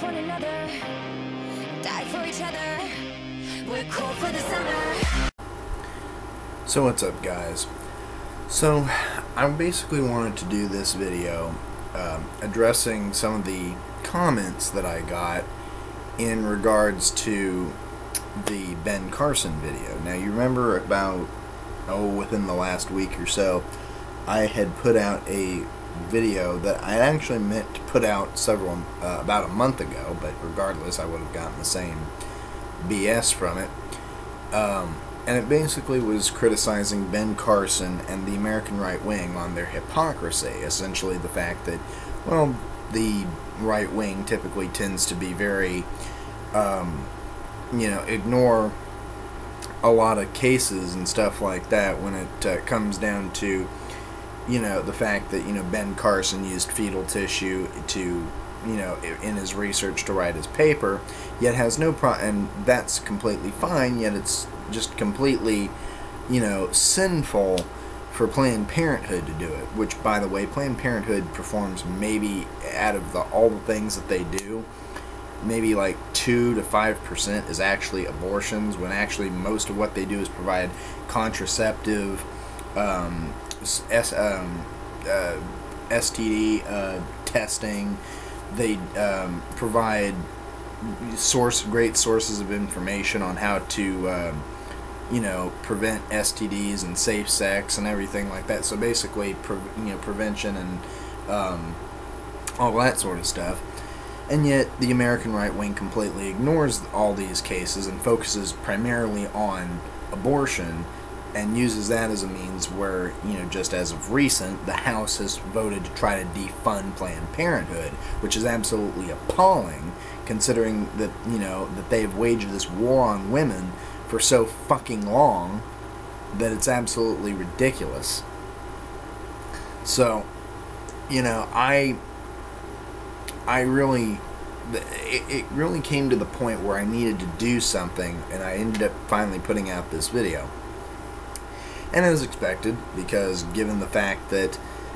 one another, die for each other. We're cool for the summer. So what's up, guys? So I basically wanted to do this video addressing some of the comments that I got in regards to the Ben Carson video. Now, you remember about within the last week or so, I had put out a video that I actually meant to put out about a month ago, but regardless, I would have gotten the same BS from it. And it basically was criticizing Ben Carson and the American right wing on their hypocrisy. Essentially, the fact that, well, the right wing typically tends to be very, ignore a lot of cases and stuff like that when it comes down to, the fact that, Ben Carson used fetal tissue to, in his research to write his paper, yet has no and that's completely fine, yet it's just completely, sinful for Planned Parenthood to do it, which, by the way, Planned Parenthood performs maybe out of all the things that they do, maybe like 2 to 5% is actually abortions, when actually most of what they do is provide contraceptive, STD testing. They provide great sources of information on how to, prevent STDs and safe sex and everything like that. So basically, prevention and all that sort of stuff. And yet, the American right wing completely ignores all these cases and focuses primarily on abortion, and uses that as a means where, just as of recent, the House has voted to try to defund Planned Parenthood, which is absolutely appalling, considering that, that they've waged this war on women for so fucking long that it's absolutely ridiculous. So, I really, it really came to the point where I needed to do something, and I ended up finally putting out this video. And as expected, because given the fact that,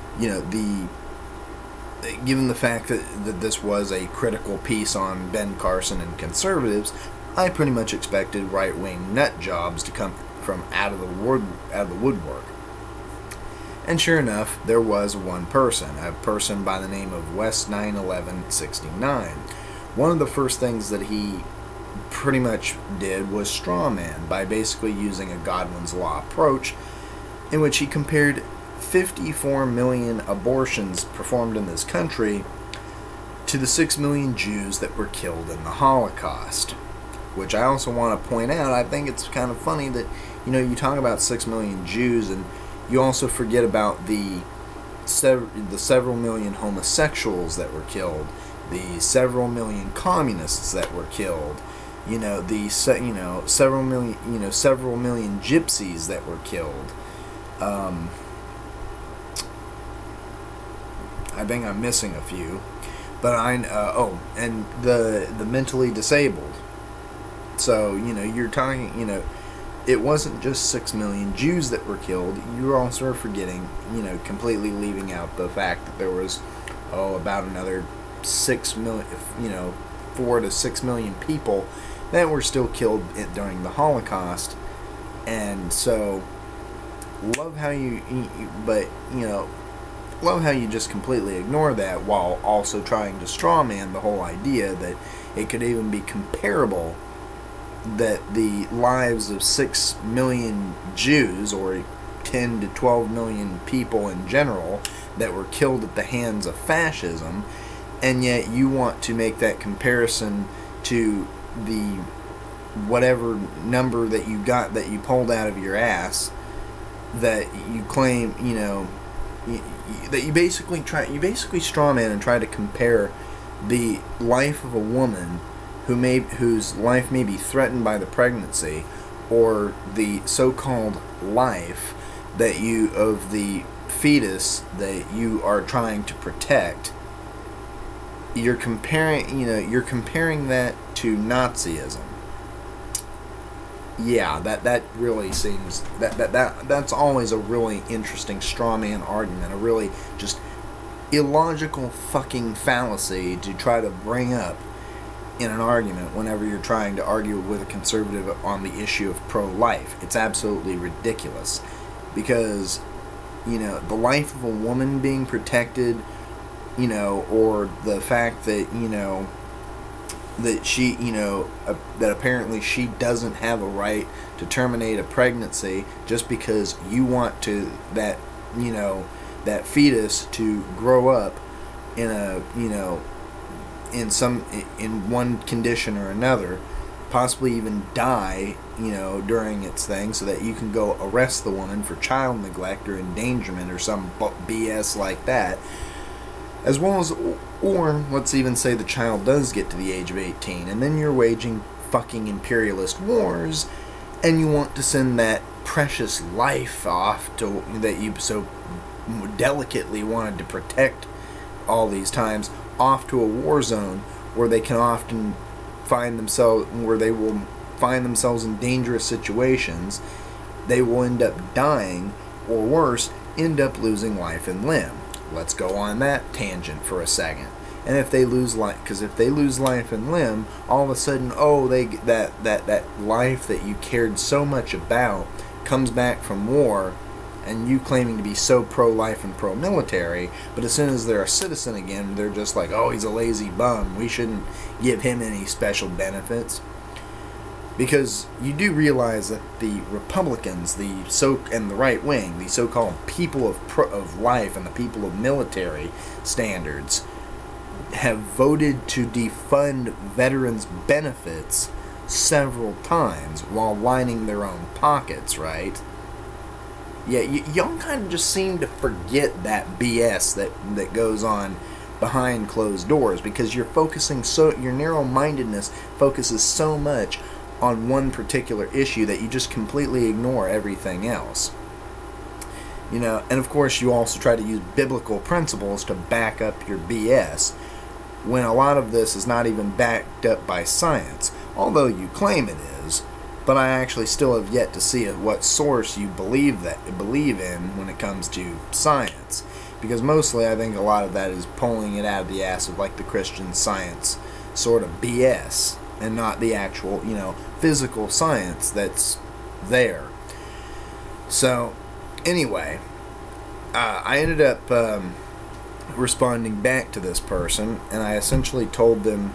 given the fact that this was a critical piece on Ben Carson and conservatives, I pretty much expected right-wing nut jobs to come from out of the woodwork. And sure enough, there was one person, a person by the name of Wes91169. One of the first things that he pretty much did was strawman, by basically using a Godwin's Law approach, in which he compared 54 million abortions performed in this country to the 6 million Jews that were killed in the Holocaust. Which I also want to point out, I think it's kind of funny that, you talk about 6 million Jews, and you also forget about the several million homosexuals that were killed, the several million communists that were killed, several million gypsies that were killed. I think I'm missing a few, but and the mentally disabled. So, you're talking, it wasn't just 6 million Jews that were killed. You're also forgetting, completely leaving out the fact that there was, about another 6 million, 4 to 6 million people that were still killed during the Holocaust. And so, love how you just completely ignore that, while also trying to strawman the whole idea that it could even be comparable, that the lives of 6 million Jews, or 10 to 12 million people in general, that were killed at the hands of fascism, and yet you want to make that comparison to the whatever number that you got, that you pulled out of your ass, that you claim, that you basically strawman and try to compare the life of a woman whose life may be threatened by the pregnancy, or the so-called life of the fetus that you are trying to protect. You're comparing that to Nazism. Yeah, that really seems that's always a really interesting straw man argument, a really just illogical fucking fallacy to try to bring up in an argument whenever you're trying to argue with a conservative on the issue of pro-life. It's absolutely ridiculous because, you know, the life of a woman being protected, you know, or the fact that, you know, that she, you know, that apparently she doesn't have a right to terminate a pregnancy just because you want to, that, you know, that fetus to grow up in a, you know, in one condition or another, possibly even die, you know, during its thing, so that you can go arrest the woman for child neglect or endangerment or some BS like that. As well as, or let's even say the child does get to the age of 18, and then you're waging fucking imperialist wars, and you want to send that precious life off to, that you so delicately wanted to protect all these times, off to a war zone where they can often find themselves, where they will find themselves in dangerous situations. They will end up dying, or worse, end up losing life and limb. Let's go on that tangent for a second. And if they lose life, because if they lose life and limb, all of a sudden, oh, they that life that you cared so much about comes back from war, and you claiming to be so pro-life and pro-military, but as soon as they're a citizen again, they're just like, oh, he's a lazy bum, we shouldn't give him any special benefits. Because you do realize that the Republicans, and the right wing, the so-called people of life and the people of military standards, have voted to defund veterans' benefits several times while lining their own pockets, right? Yeah, y'all kind of just seem to forget that BS that goes on behind closed doors, because you're focusing your narrow-mindedness focuses so much on one particular issue that you just completely ignore everything else. You know, and of course you also try to use biblical principles to back up your BS, when a lot of this is not even backed up by science, although you claim it is. But I actually still have yet to see what source you believe in when it comes to science, because mostly I think a lot of that is pulling it out of the ass of like the Christian Science sort of BS, and not the actual, you know, physical science that's there. So, anyway, I ended up responding back to this person, and I essentially told them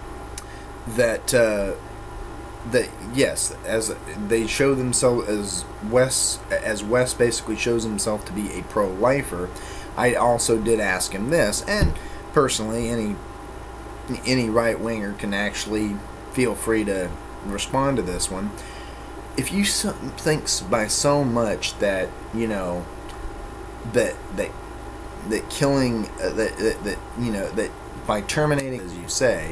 that that yes, as they show themselves as Wes basically shows himself to be a pro-lifer, I also did ask him this, and personally, any right-winger can actually feel free to respond to this one. If you think by so much that, you know, that killing, that you know, that by terminating, as you say,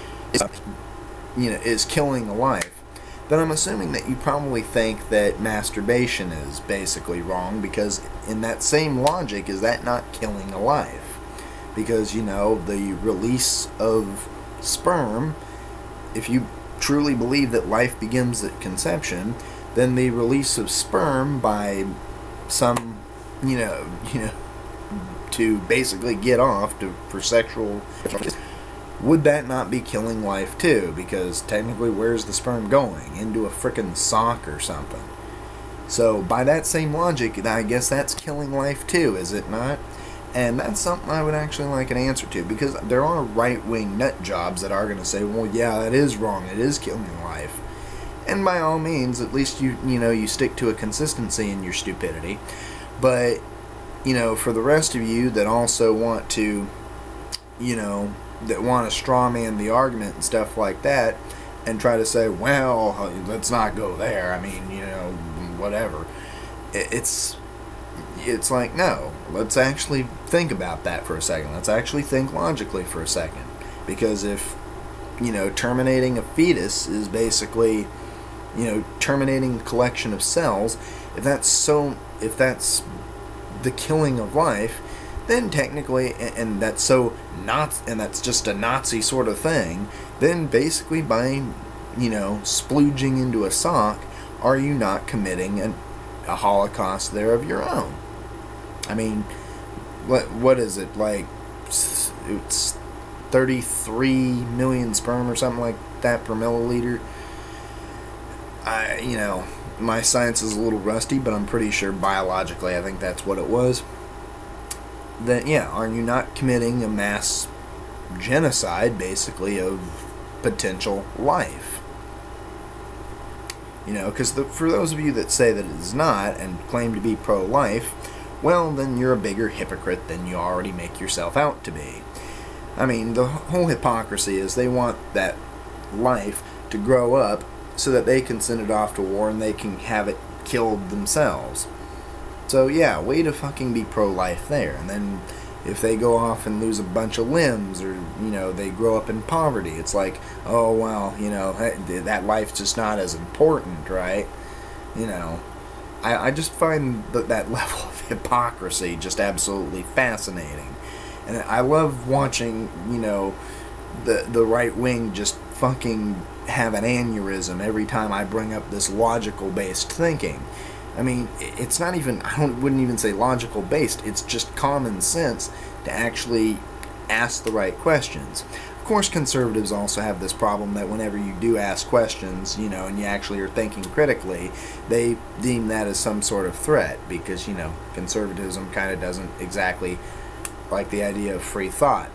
is killing a life, then I'm assuming that you probably think that masturbation is basically wrong, because in that same logic, is that not killing a life? Because, you know, the release of sperm, if you truly believe that life begins at conception, then the release of sperm by some, you know, to basically get off for sexual, would that not be killing life too? Because technically, where's the sperm going? Into a frickin' sock or something. So by that same logic, I guess that's killing life too, is it not? And that's something I would actually like an answer to, because there are right-wing nut jobs that are going to say, well, yeah, that is wrong, it is killing life. And by all means, at least you stick to a consistency in your stupidity. But, you know, for the rest of you that also want to, you know, that want to straw man the argument and stuff like that, and try to say, well, let's not go there, I mean, you know, whatever. It's like, no, let's actually think about that for a second. Let's actually think logically for a second. Because if, you know, terminating a fetus is basically, you know, terminating a collection of cells, if that's the killing of life, then technically, and that's just a Nazi sort of thing, then basically by, you know, splooging into a sock, are you not committing a Holocaust there of your own? I mean, what is it, like, it's 33 million sperm or something like that per milliliter. You know, my science is a little rusty, but I'm pretty sure biologically I think that's what it was. Then, yeah, are you not committing a mass genocide, basically, of potential life? You know, because for those of you that say that it is not and claim to be pro-life, well, then you're a bigger hypocrite than you already make yourself out to be. I mean, the whole hypocrisy is they want that life to grow up so that they can send it off to war and they can have it killed themselves. So, yeah, way to fucking be pro-life there. And then if they go off and lose a bunch of limbs or, you know, they grow up in poverty, it's like, oh, well, you know, that life's just not as important, right? You know, I just find that level of hypocrisy just absolutely fascinating. And I love watching, you know, the right wing just fucking have an aneurysm every time I bring up this logical-based thinking. I mean, it's not even, wouldn't even say logical based, it's just common sense to actually ask the right questions. Of course, conservatives also have this problem that whenever you do ask questions, you know, and you actually are thinking critically, they deem that as some sort of threat because, you know, conservatism kind of doesn't exactly like the idea of free thought.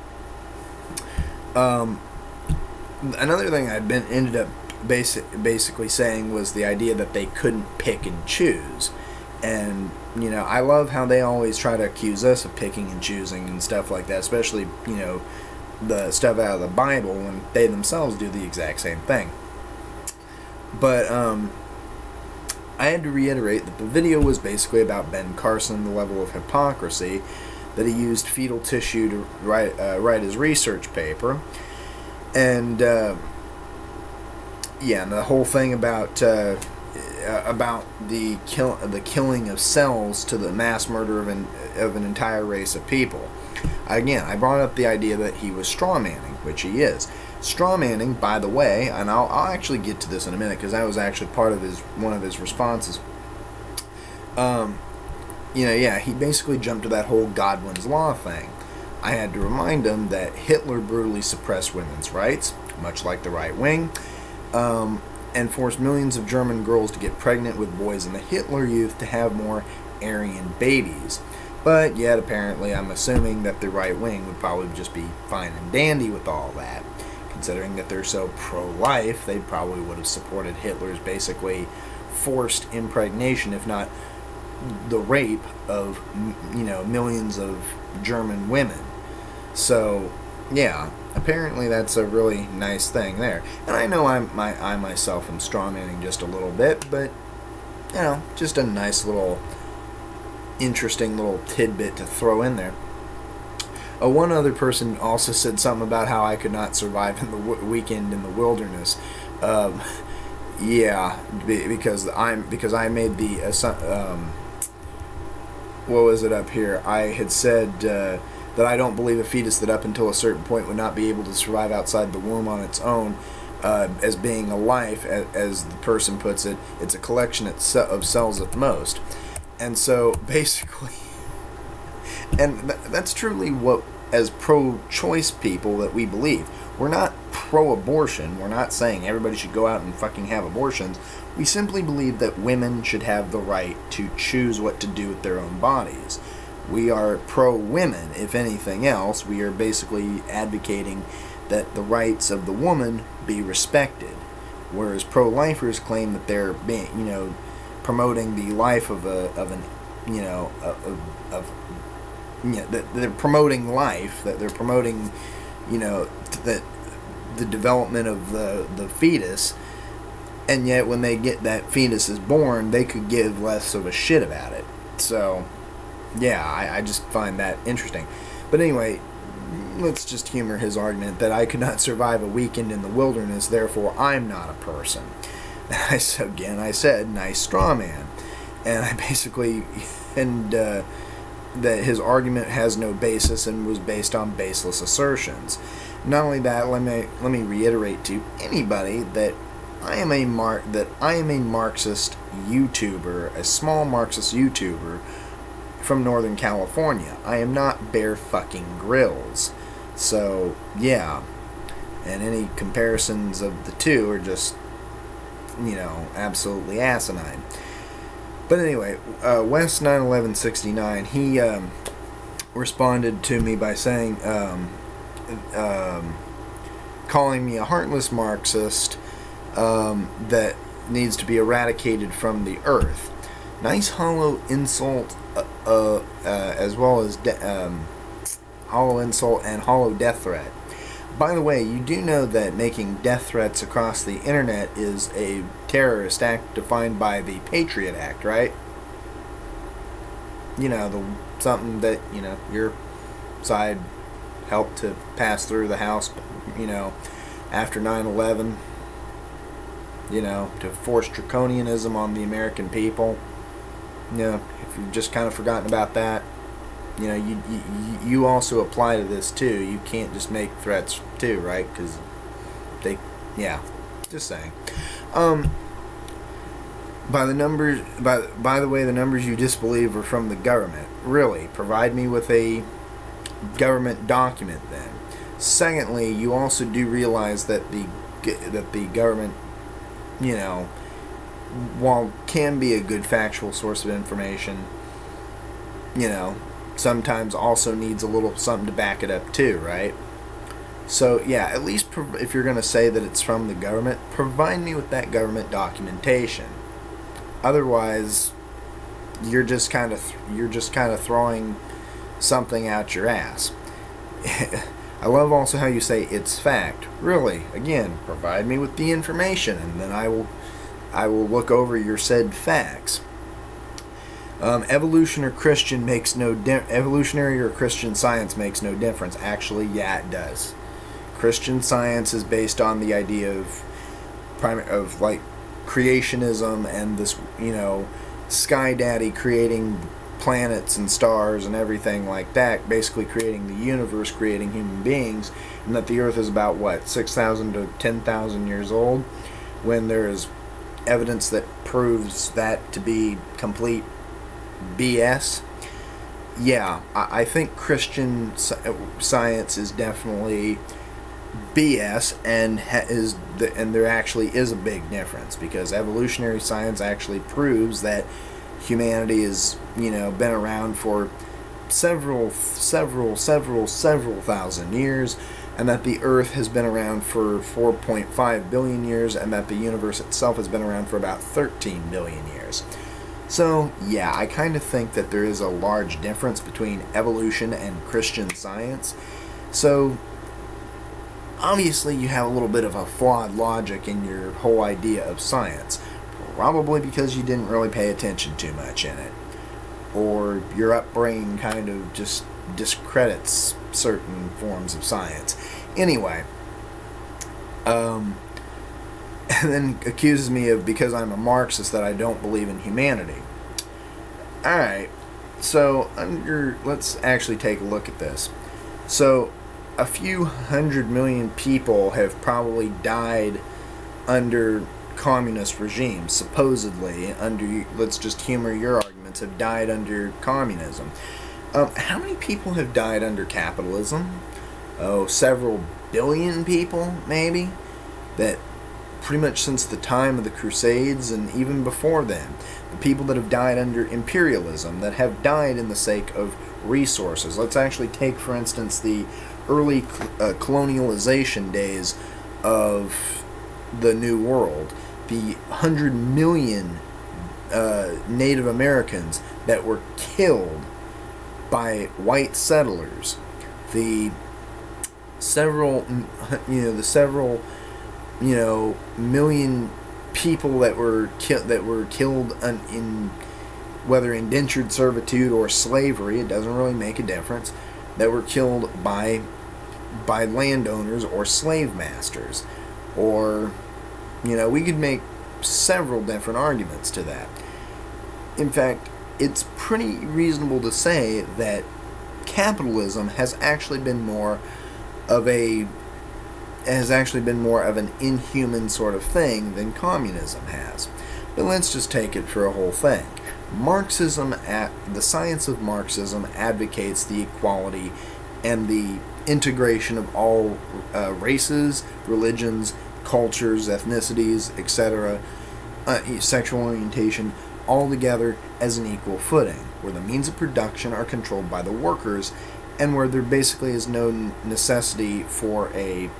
Another thing I'd ended up basically saying was the idea that they couldn't pick and choose. And, you know, I love how they always try to accuse us of picking and choosing and stuff like that, especially, you know, the stuff out of the Bible when they themselves do the exact same thing. But I had to reiterate that the video was basically about Ben Carson, the level of hypocrisy, that he used fetal tissue to write his research paper. And yeah, and the whole thing about the killing of cells to the mass murder of an entire race of people. Again, I brought up the idea that he was strawmanning, which he is. Strawmanning, by the way, and I'll actually get to this in a minute because that was actually part of one of his responses. You know, yeah, he basically jumped to that whole Godwin's Law thing. I had to remind him that Hitler brutally suppressed women's rights, much like the right wing. And forced millions of German girls to get pregnant with boys in the Hitler Youth to have more Aryan babies. But yet, apparently, I'm assuming that the right wing would probably just be fine and dandy with all that. Considering that they're so pro-life, they probably would have supported Hitler's basically forced impregnation, if not the rape of, you know, millions of German women. So, yeah, apparently that's a really nice thing there. And I know I myself am strawmanning just a little bit, but, you know, just a nice little, interesting little tidbit to throw in there. One other person also said something about how I could not survive in the weekend in the wilderness. Yeah, because I made the what was it up here? I had said that I don't believe a fetus that up until a certain point would not be able to survive outside the womb on its own as being a life, as the person puts it. It's a collection of cells at most. And so basically, and that's truly what, as pro-choice people, that we believe. We're not pro-abortion. We're not saying everybody should go out and fucking have abortions. We simply believe that women should have the right to choose what to do with their own bodies. We are pro-women, if anything else. We are basically advocating that the rights of the woman be respected. Whereas pro-lifers claim that they're being, you know, promoting the life of that they're promoting life, that they're promoting, you know, that the development of the fetus, and yet when they get that fetus is born, they could give less of a shit about it. So, yeah, I just find that interesting. But anyway, let's just humor his argument that I could not survive a weekend in the wilderness, therefore I'm not a person. I said, nice straw man. And I basically, that his argument has no basis and was based on baseless assertions. Not only that, let me reiterate to anybody that I am a Marxist YouTuber, a small Marxist YouTuber from Northern California. I am not Bear fucking Grylls. So, yeah. And any comparisons of the two are just, you know, absolutely asinine. But anyway, Wes91169, he responded to me by saying, calling me a heartless Marxist that needs to be eradicated from the earth. Nice hollow insult, as well as hollow insult and hollow death threat. By the way, you do know that making death threats across the internet is a terrorist act defined by the Patriot Act, right? You know, something that, you know, your side helped to pass through the House, you know, after 9/11, you know, to force draconianism on the American people. You know, if you've just kind of forgotten about that, you know, you also apply to this too. You can't just make threats too, right? Because they, yeah, just saying. By the numbers, by the way, the numbers you disbelieve are from the government. Really, provide me with a government document then. Secondly, you also do realize that the government, you know, while can be a good factual source of information, you know, sometimes also needs a little something to back it up too, right? So yeah, at least if you're going to say that it's from the government, provide me with that government documentation. Otherwise, you're just kind of throwing something out your ass. I love also how you say it's fact. Really, again, provide me with the information, and then I will look over your said facts. Evolutionary or Christian science makes no difference. Actually, yeah, it does. Christian science is based on the idea of like creationism and this, you know, Sky Daddy creating planets and stars and everything like that, basically creating the universe, creating human beings, and that the Earth is about, what, 6,000 to 10,000 years old, when there is evidence that proves that to be complete BS. Yeah, I think Christian science is definitely BS, and there actually is a big difference, because evolutionary science actually proves that humanity has, you know, been around for several thousand years, and that the Earth has been around for 4.5 billion years, and that the universe itself has been around for about 13 billion years. So, yeah, I kind of think that there is a large difference between evolution and Christian science. So, obviously you have a little bit of a flawed logic in your whole idea of science. Probably because you didn't really pay attention too much in it. Or your upbringing kind of just discredits certain forms of science. Anyway, and then accuses me of, because I'm a Marxist, that I don't believe in humanity. Alright, so let's actually take a look at this. So, a few 100 million people have probably died under communist regimes, supposedly, under, let's just humor your arguments, have died under communism. How many people have died under capitalism? Oh, several billion people, maybe? That pretty much since the time of the Crusades, and even before then. The people that have died under imperialism, that have died in the sake of resources. Let's actually take, for instance, the early colonialization days of the New World. The 100 million Native Americans that were killed by white settlers. The several million people that were killed in whether indentured servitude or slavery, it doesn't really make a difference, that were killed by landowners or slave masters. Or, you know, we could make several different arguments to that. In fact, it's pretty reasonable to say that capitalism has actually been more of an inhuman sort of thing than communism has. But let's just take it for a whole thing. The science of Marxism advocates the equality and the integration of all races, religions, cultures, ethnicities, etc., sexual orientation, all together as an equal footing, where the means of production are controlled by the workers, and where there basically is no necessity for a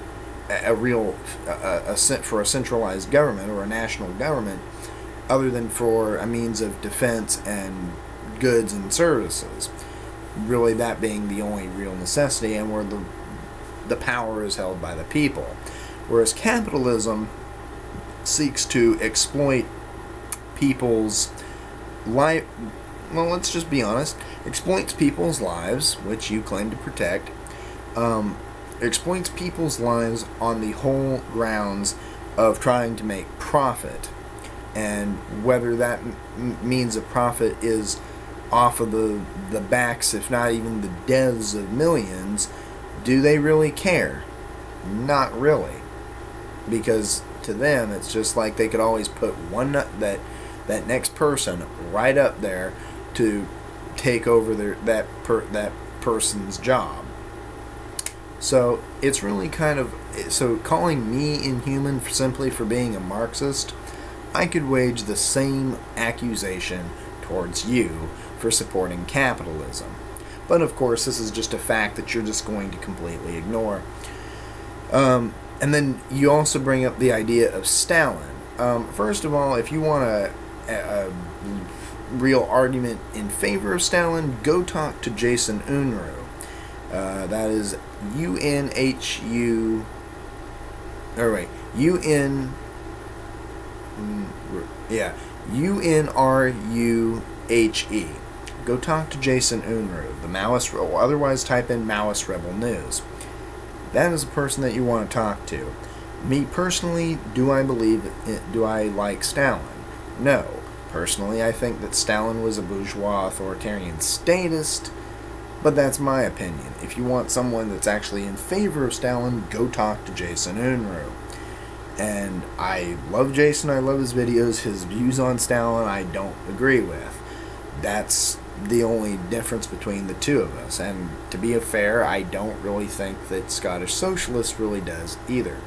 centralized government or a national government, other than for a means of defense and goods and services. Really, that being the only real necessity, and where the power is held by the people. Whereas capitalism seeks to exploit people's life. Well, let's just be honest. Exploits people's lives, which you claim to protect. Exploits people's lives on the whole grounds of trying to make profit. And whether that means a profit is off of the backs, if not even the deaths of millions, do they really care? Not really. Because to them, it's just like they could always put that next person right up there to take over that person's job. So it's really kind of, so calling me inhuman simply for being a Marxist, I could wage the same accusation towards you for supporting capitalism. But of course, this is just a fact that you're just going to completely ignore. And then you also bring up the idea of Stalin. First of all, if you want a real argument in favor of Stalin, go talk to Jason Unruh. That is UNHU. Or wait, UNRUHE. Go talk to Jason Unruh, the Maoist, or otherwise type in Maoist Rebel News. That is a person that you want to talk to. Me personally, do I like Stalin? No. Personally, I think that Stalin was a bourgeois authoritarian statist, but that's my opinion. If you want someone that's actually in favor of Stalin, go talk to Jason Unruh. And I love Jason, I love his videos. His views on Stalin I don't agree with. That's the only difference between the two of us. And to be fair, I don't really think that Scottish Socialist really does either.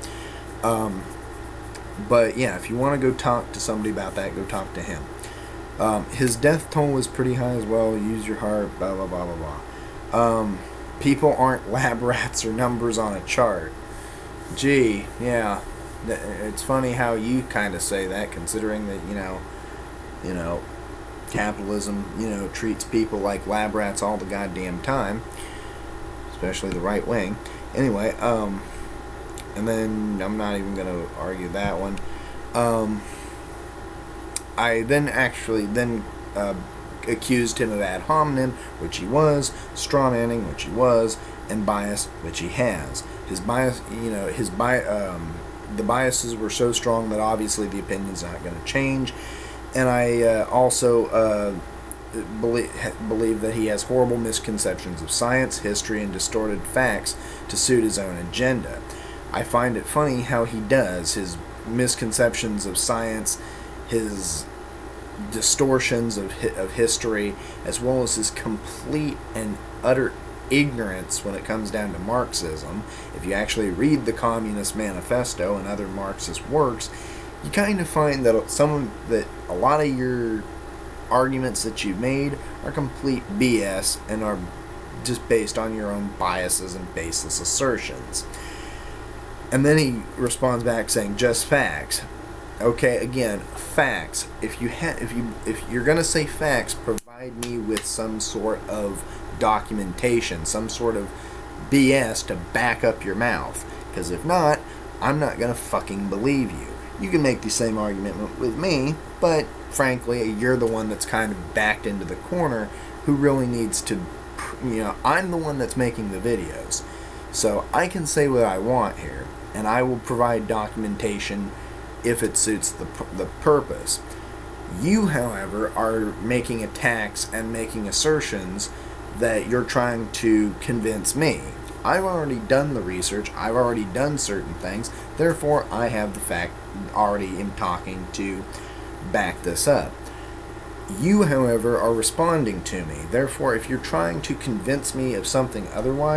But yeah, if you want to go talk to somebody about that, go talk to him. His death toll is pretty high as well. Use your heart, blah, blah, blah, blah, blah. People aren't lab rats or numbers on a chart. Gee, yeah. It's funny how you kind of say that, considering that, you know, capitalism, treats people like lab rats all the goddamn time, especially the right wing. Anyway, and then I'm not even going to argue that one. I then accused him of ad hominem, which he was, strawmanning, which he was, and bias, which he has. His bias, the biases were so strong that obviously the opinion's not going to change. And I also believe that he has horrible misconceptions of science, history, and distorted facts to suit his own agenda. I find it funny how he does. His misconceptions of science, his distortions of history, as well as his complete and utter ignorance when it comes down to Marxism. If you actually read the Communist Manifesto and other Marxist works, you kind of find that a lot of your arguments that you've made are complete BS and are just based on your own biases and baseless assertions. And then he responds back saying, just facts. Okay, again, facts. If you're gonna say facts, provide me with some sort of documentation, some sort of BS to back up your mouth. Because if not, I'm not gonna fucking believe you. You can make the same argument with me, but frankly, you're the one that's kind of backed into the corner who really needs to, I'm the one that's making the videos. So I can say what I want here, and I will provide documentation if it suits the purpose. You, however, are making attacks and making assertions that you're trying to convince me. I've already done the research, I've already done certain things, therefore I have the fact already in talking to back this up. You, however, are responding to me. Therefore, if you're trying to convince me of something otherwise,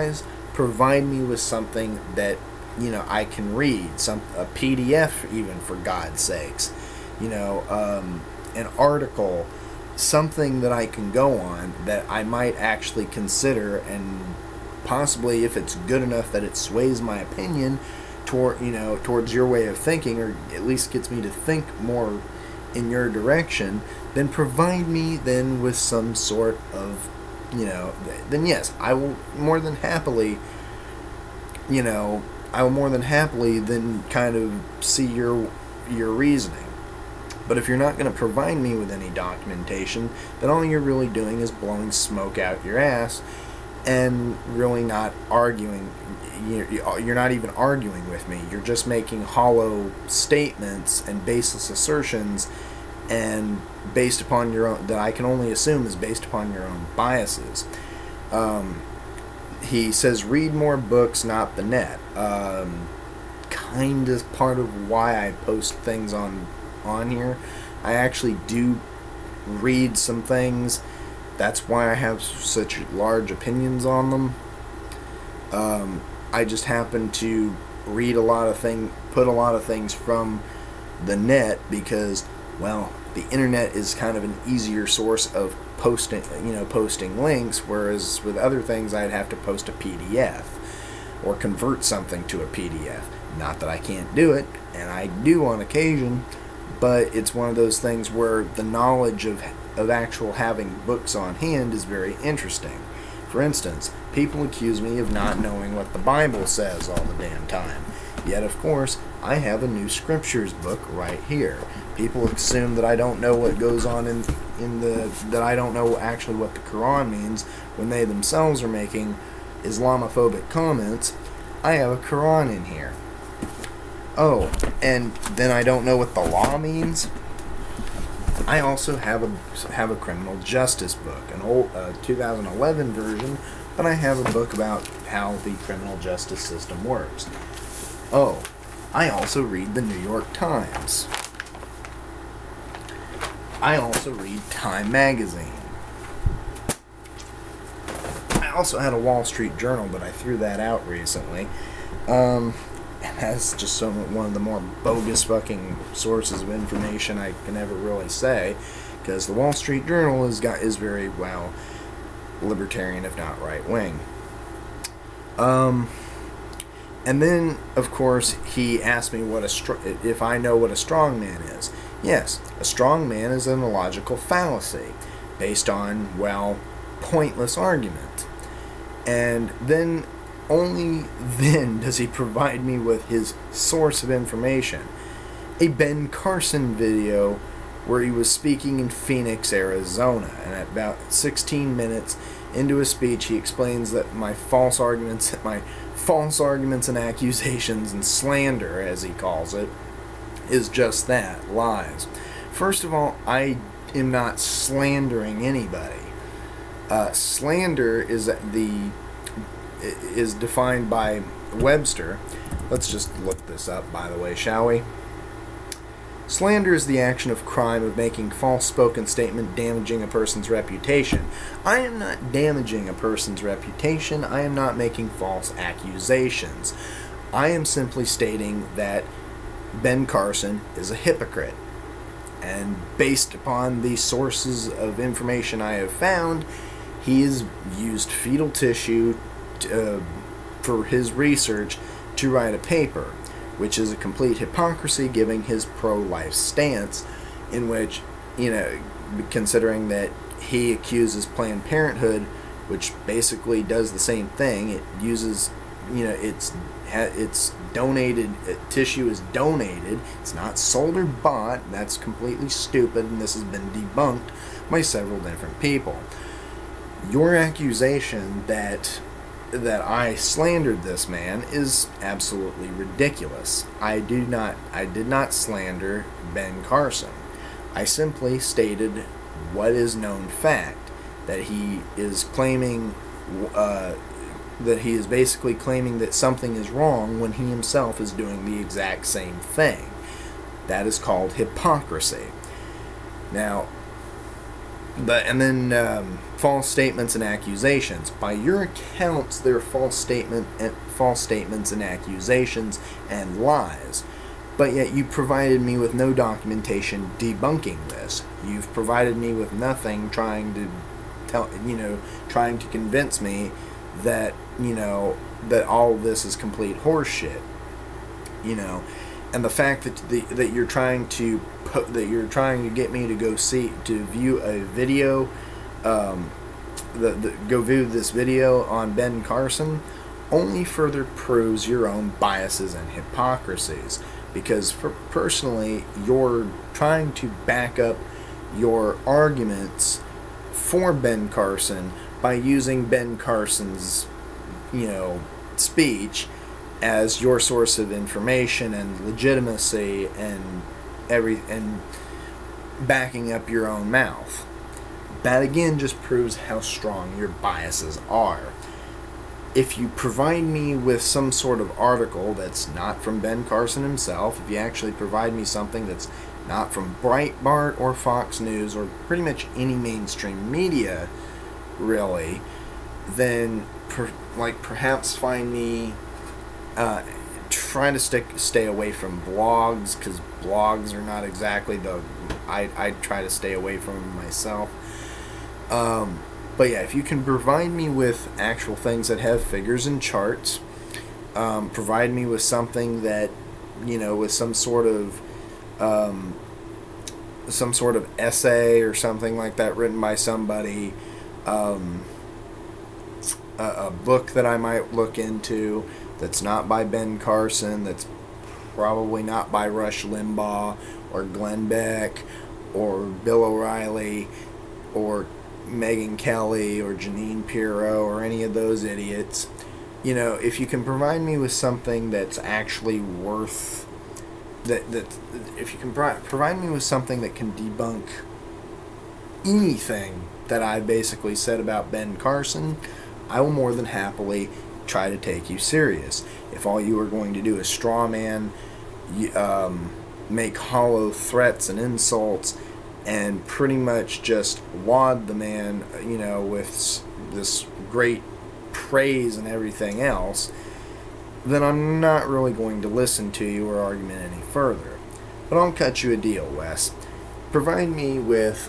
provide me with something that, you know, I can read, a PDF even, for God's sakes, you know, an article, something that I can go on that I might actually consider, and possibly, if it's good enough that it sways my opinion towards your way of thinking, or at least gets me to think more in your direction, then provide me then with some sort of, you know, then yes, I will more than happily, you know, then kind of see your reasoning. But if you're not going to provide me with any documentation, then all you're really doing is blowing smoke out your ass and really not arguing. You're not even arguing with me. You're just making hollow statements and baseless assertions, and based upon your own, that I can only assume is based upon your own biases. He says, read more books, not the net. Kind of part of why I post things on here. I actually do read some things. That's why I have such large opinions on them. I just happen to read a lot of put a lot of things from the net because, well, the internet is kind of an easier source of posting links, whereas with other things I'd have to post a PDF or convert something to a PDF. Not that I can't do it, and I do on occasion, but it's one of those things where the knowledge of actual having books on hand is very interesting. For instance, people accuse me of not knowing what the Bible says all the damn time. Yet, of course, I have a new scriptures book right here. People assume that I don't know what goes on that I don't know actually what the Quran means when they themselves are making Islamophobic comments. I have a Quran in here. Oh, and then I don't know what the law means. I also have a criminal justice book, an old 2011 version, but I have a book about how the criminal justice system works. Oh, I also read the New York Times. I also read Time magazine. I also had a Wall Street Journal, but I threw that out recently. And that's just one of the more bogus fucking sources of information I can ever really say, because the Wall Street Journal is very, well, libertarian, if not right-wing. And then, of course, he asked me if I know what a strongman is. Yes, a strongman is an illogical fallacy based on, well, pointless argument. And then, only then does he provide me with his source of information. A Ben Carson video where he was speaking in Phoenix, Arizona, and at about 16 minutes into his speech he explains that my false arguments and accusations and slander, as he calls it, is just that, lies. First of all, I am not slandering anybody. Slander is defined by Webster. Let's just look this up, by the way, shall we? Slander is the action of crime of making false spoken statement damaging a person's reputation. I am not damaging a person's reputation. I am not making false accusations. I am simply stating that Ben Carson is a hypocrite. And based upon the sources of information I have found, he has used fetal tissue for his research to write a paper, which is a complete hypocrisy given his pro-life stance, in which, considering that he accuses Planned Parenthood, which basically does the same thing. It uses, it's donated, tissue is donated, it's not sold or bought. That's completely stupid, and this has been debunked by several different people. Your accusation that I slandered this man is absolutely ridiculous. I did not slander Ben Carson. I simply stated what is known fact, that he is claiming, that he is basically claiming that something is wrong when he himself is doing the exact same thing. That is called hypocrisy. Now, And then false statements and accusations. By your accounts, they're false statements and accusations and lies. But yet you provided me with no documentation debunking this. You've provided me with nothing trying to convince me that, that all of this is complete horseshit. And the fact that you're trying to get me to view a video, go view this video on Ben Carson, only further proves your own biases and hypocrisies. Because personally, you're trying to back up your arguments for Ben Carson by using Ben Carson's, speech as your source of information and legitimacy and backing up your own mouth. That again just proves how strong your biases are. If you provide me with some sort of article that's not from Ben Carson himself, if you actually provide me something that's not from Breitbart or Fox News or pretty much any mainstream media, really, then perhaps find me trying to stay away from blogs, because blogs are not exactly I try to stay away from them myself. But yeah, if you can provide me with actual things that have figures and charts, provide me with something that, with some sort of essay or something like that written by somebody, a book that I might look into that's not by Ben Carson, that's probably not by Rush Limbaugh or Glenn Beck or Bill O'Reilly or Megyn Kelly or Janine Pirro or any of those idiots. If you can provide me with something that's actually worth if you can provide me with something that can debunk anything that I basically said about Ben Carson, I will more than happily try to take you serious. If all you are going to do is straw man, make hollow threats and insults, and pretty much just laud the man, with this great praise and everything else, then I'm not really going to listen to you or argument any further. But I'll cut you a deal, Wes. Provide me with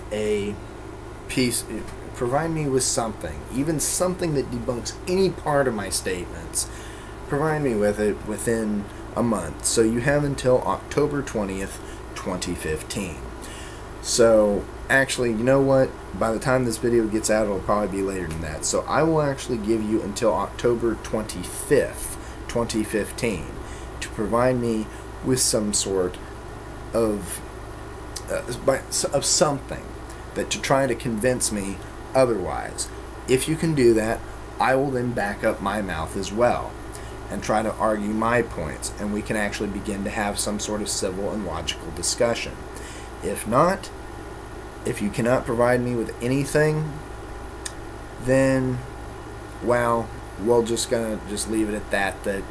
something, even something that debunks any part of my statements. Provide me with it within a month. So you have until October 20th, 2015. So, actually, you know what? By the time this video gets out, it'll probably be later than that. So I will actually give you until October 25th, 2015, to provide me with some sort of something that to try to convince me otherwise. If you can do that, I will then back up my mouth as well and try to argue my points, and we can actually begin to have some sort of civil and logical discussion. If not, if you cannot provide me with anything, then, well, we're just gonna leave it at that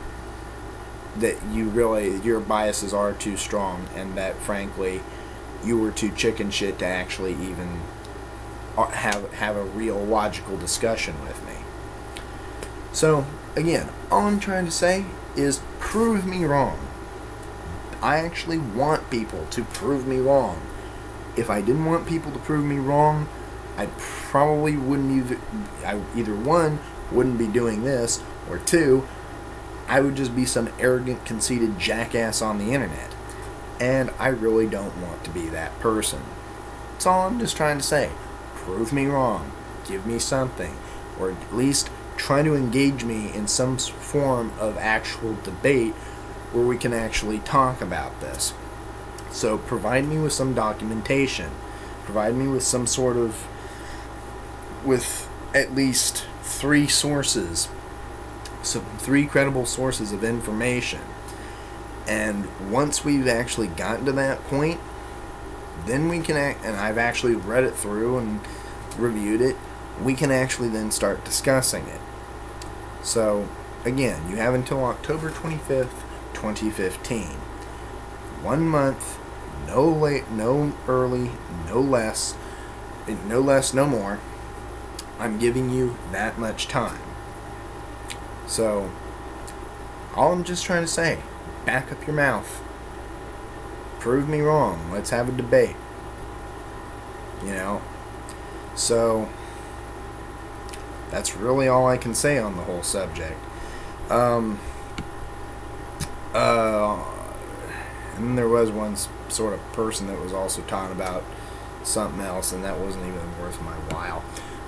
your biases are too strong, and that frankly you were too chicken shit to actually even have a real logical discussion with me. So again, all I'm trying to say is prove me wrong. I actually want people to prove me wrong. If I didn't want people to prove me wrong, I probably wouldn't either one, wouldn't be doing this, or two, I would just be some arrogant, conceited jackass on the internet. And I really don't want to be that person. That's all I'm just trying to say. Prove me wrong. Give me something. Or at least try to engage me in some form of actual debate where we can actually talk about this. So provide me with some documentation. Provide me with some sort of, with at least 3 sources, some 3 credible sources of information. And once we've actually gotten to that point, then we can and I've actually read it through and reviewed it, we can actually then start discussing it. So again, you have until October 25th, 2015. 1 month, no late, no early, no less, no less, no more. I'm giving you that much time. So, all I'm just trying to say, back up your mouth. Prove me wrong. Let's have a debate. You know? So, that's really all I can say on the whole subject. And then there was one sort of person that was also talking about something else, and that wasn't even worth my while.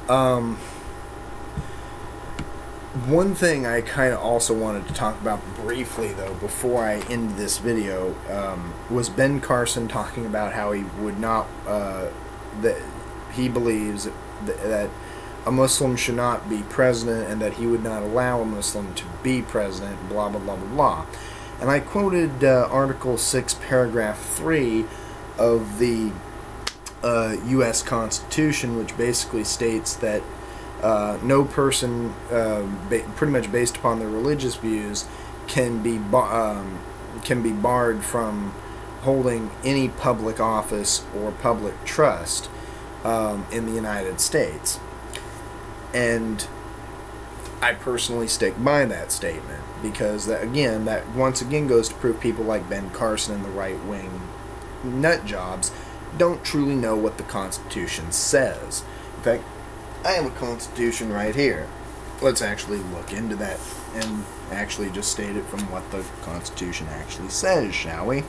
One thing I kind of also wanted to talk about briefly, though, before I end this video, was Ben Carson talking about how he would not, that he believes that a Muslim should not be president, and that he would not allow a Muslim to be president, blah, blah, blah, blah, blah. And I quoted Article 6, Paragraph 3 of the U.S. Constitution, which basically states that no person, pretty much based upon their religious views, can be barred from holding any public office or public trust in the United States. And I personally stick by that statement, because that once again goes to prove people like Ben Carson and the right-wing nut jobs don't truly know what the Constitution says. In fact, I have a Constitution right here. Let's actually look into that and actually just state it from what the Constitution actually says, shall we?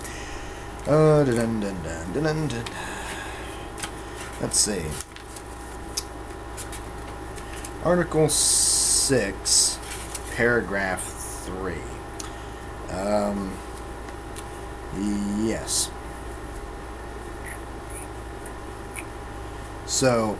Let's see. Article 6, Paragraph 3. Yes. So,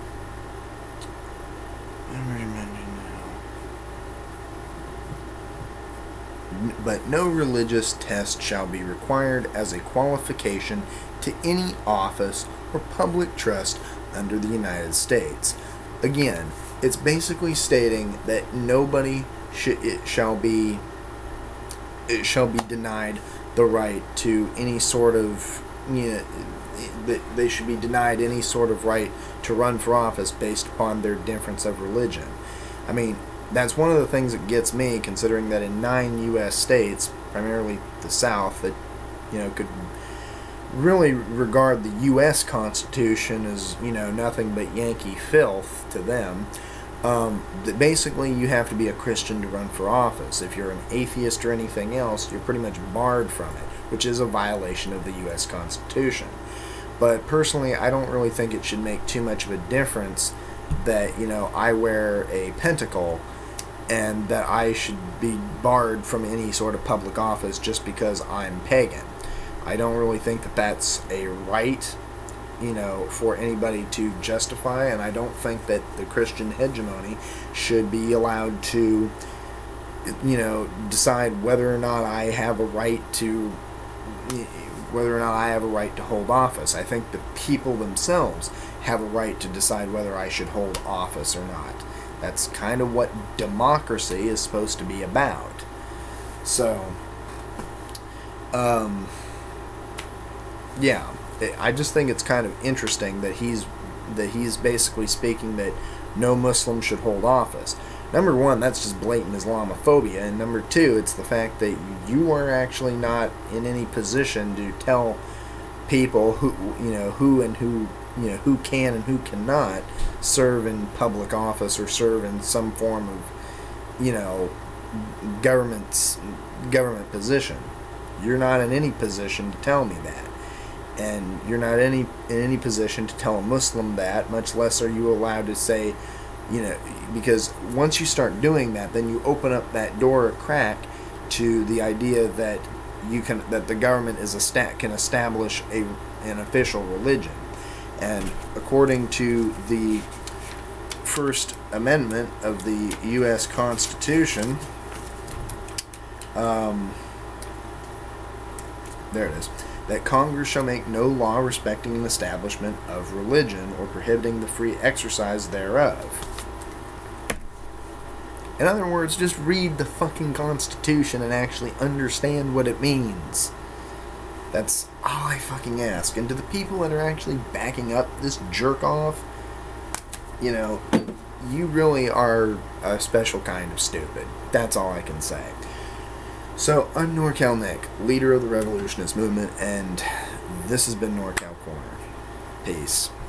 but no religious test shall be required as a qualification to any office or public trust under the United States. Again, it's basically stating that nobody shall be denied the right to any sort of, that they should be denied any sort of right to run for office based upon their difference of religion. I mean, that's one of the things that gets me, considering that in 9 U.S. states, primarily the South, that, could really regard the U.S. Constitution as, nothing but Yankee filth to them, that basically you have to be a Christian to run for office. If you're an atheist or anything else, you're pretty much barred from it, which is a violation of the U.S. Constitution. But personally, I don't really think it should make too much of a difference that, I wear a pentacle and that I should be barred from any sort of public office just because I'm pagan. I don't really think that that's a right, for anybody to justify, and I don't think that the Christian hegemony should be allowed to, decide whether or not I have a right to hold office. I think the people themselves have a right to decide whether I should hold office or not. That's kind of what democracy is supposed to be about. So, yeah, I just think it's kind of interesting that he's basically speaking that no Muslim should hold office. Number one, that's just blatant Islamophobia, and number two, it's the fact that you are actually not in any position to tell people who can and who cannot serve in public office or serve in some form of, government position. You're not in any position to tell me that. And you're not in any position to tell a Muslim that, much less are you allowed to say, because once you start doing that, then you open up that door a crack to the idea that that the government can establish an official religion. And according to the First Amendment of the U.S. Constitution, there it is, that Congress shall make no law respecting an establishment of religion or prohibiting the free exercise thereof. In other words, just read the fucking Constitution and actually understand what it means. That's all I fucking ask. And to the people that are actually backing up this jerk-off, you know, you really are a special kind of stupid. That's all I can say. So, I'm NorCal Nick, leader of the revolutionist movement, and this has been NorCal Corner. Peace.